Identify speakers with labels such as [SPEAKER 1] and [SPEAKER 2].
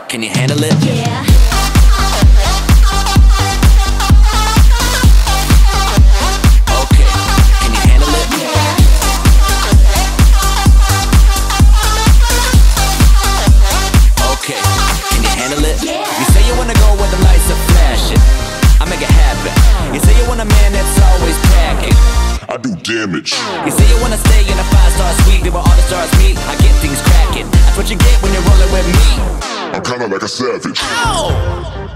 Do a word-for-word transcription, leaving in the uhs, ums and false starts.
[SPEAKER 1] Can you handle it?
[SPEAKER 2] Yeah.
[SPEAKER 1] Okay, can you handle it? Okay, can you handle it? You say you wanna go where the lights are flashing, I make it happen. You say you want a man that's always packing,
[SPEAKER 3] I do damage.
[SPEAKER 1] you say you wanna stay in a five-star suite where all the stars meet, I get things cracking. That's what you get when you're rolling with me.
[SPEAKER 3] I'm kinda like a savage.
[SPEAKER 1] Ow!